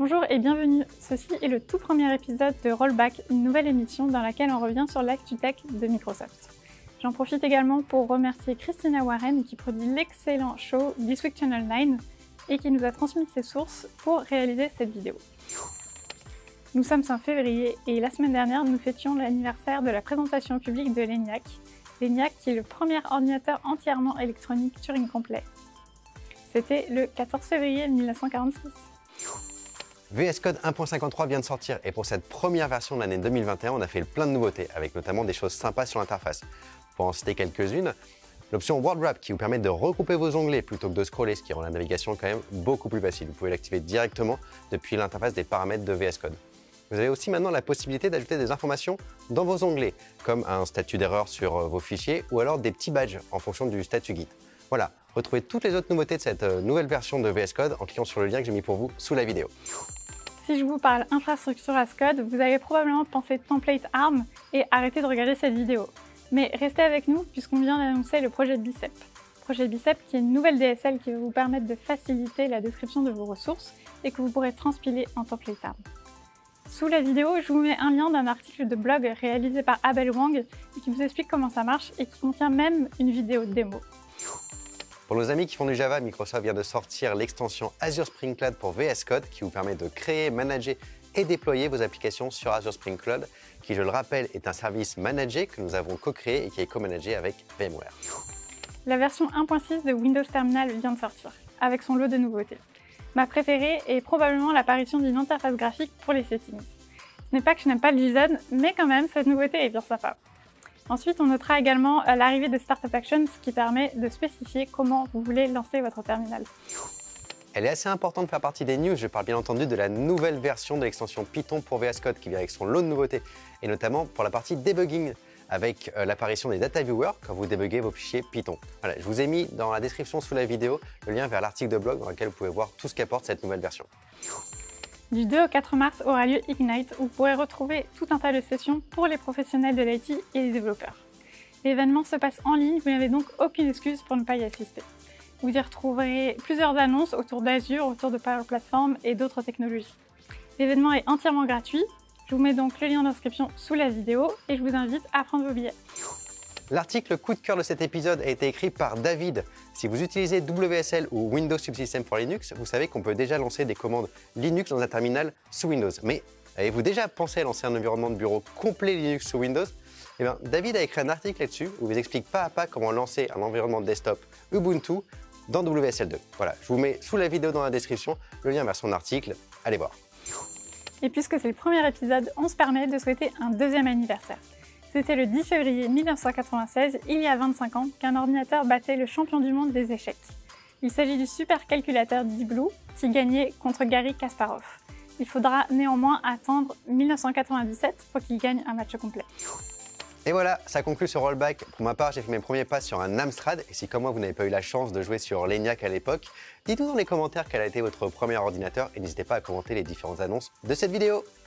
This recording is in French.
Bonjour et bienvenue, ceci est le tout premier épisode de Rollback, une nouvelle émission dans laquelle on revient sur l'actu tech de Microsoft. J'en profite également pour remercier Christina Warren qui produit l'excellent show This Week Channel 9 et qui nous a transmis ses sources pour réaliser cette vidéo. Nous sommes fin février et la semaine dernière nous fêtions l'anniversaire de la présentation publique de l'ENIAC. L'ENIAC qui est le premier ordinateur entièrement électronique Turing complet. C'était le 14 février 1946. VS Code 1.53 vient de sortir et pour cette première version de l'année 2021, on a fait plein de nouveautés avec notamment des choses sympas sur l'interface. Pour en citer quelques-unes, l'option Word Wrap qui vous permet de regrouper vos onglets plutôt que de scroller, ce qui rend la navigation quand même beaucoup plus facile. Vous pouvez l'activer directement depuis l'interface des paramètres de VS Code. Vous avez aussi maintenant la possibilité d'ajouter des informations dans vos onglets, comme un statut d'erreur sur vos fichiers ou alors des petits badges en fonction du statut Git. Voilà, retrouvez toutes les autres nouveautés de cette nouvelle version de VS Code en cliquant sur le lien que j'ai mis pour vous sous la vidéo. Si je vous parle infrastructure as code, vous allez probablement penser template ARM et arrêter de regarder cette vidéo. Mais restez avec nous puisqu'on vient d'annoncer le projet Bicep. Projet Bicep qui est une nouvelle DSL qui va vous permettre de faciliter la description de vos ressources et que vous pourrez transpiler en template ARM. Sous la vidéo, je vous mets un lien d'un article de blog réalisé par Abel Wang qui vous explique comment ça marche et qui contient même une vidéo démo. Pour nos amis qui font du Java, Microsoft vient de sortir l'extension Azure Spring Cloud pour VS Code qui vous permet de créer, manager et déployer vos applications sur Azure Spring Cloud, qui, je le rappelle, est un service managé que nous avons co-créé et qui est co-managé avec VMware. La version 1.6 de Windows Terminal vient de sortir, avec son lot de nouveautés. Ma préférée est probablement l'apparition d'une interface graphique pour les settings. Ce n'est pas que je n'aime pas le JSON, mais quand même, cette nouveauté est bien sympa. Ensuite, on notera également l'arrivée de Startup Actions qui permet de spécifier comment vous voulez lancer votre terminal. Elle est assez importante de faire partie des news. Je parle bien entendu de la nouvelle version de l'extension Python pour VS Code qui vient avec son lot de nouveautés, et notamment pour la partie debugging, avec l'apparition des data viewers quand vous débuguez vos fichiers Python. Voilà, je vous ai mis dans la description sous la vidéo le lien vers l'article de blog dans lequel vous pouvez voir tout ce qu'apporte cette nouvelle version. Du 2 au 4 mars aura lieu Ignite, où vous pourrez retrouver tout un tas de sessions pour les professionnels de l'IT et les développeurs. L'événement se passe en ligne, vous n'avez donc aucune excuse pour ne pas y assister. Vous y retrouverez plusieurs annonces autour d'Azure, autour de Power Platform et d'autres technologies. L'événement est entièrement gratuit, je vous mets donc le lien d'inscription sous la vidéo et je vous invite à prendre vos billets. L'article coup de cœur de cet épisode a été écrit par David. Si vous utilisez WSL ou Windows Subsystem for Linux, vous savez qu'on peut déjà lancer des commandes Linux dans un terminal sous Windows. Mais avez-vous déjà pensé à lancer un environnement de bureau complet Linux sous Windows? Eh bien, David a écrit un article là-dessus où il vous explique pas à pas comment lancer un environnement de desktop Ubuntu dans WSL2. Voilà, je vous mets sous la vidéo dans la description le lien vers son article. Allez voir. Et puisque c'est le premier épisode, on se permet de souhaiter un deuxième anniversaire. C'était le 10 février 1996, il y a 25 ans, qu'un ordinateur battait le champion du monde des échecs. Il s'agit du supercalculateur Deep Blue qui gagnait contre Garry Kasparov. Il faudra néanmoins attendre 1997 pour qu'il gagne un match complet. Et voilà, ça conclut ce rollback. Pour ma part, j'ai fait mes premiers pas sur un Amstrad. Et si comme moi, vous n'avez pas eu la chance de jouer sur l'ENIAC à l'époque, dites-nous dans les commentaires quel a été votre premier ordinateur et n'hésitez pas à commenter les différentes annonces de cette vidéo.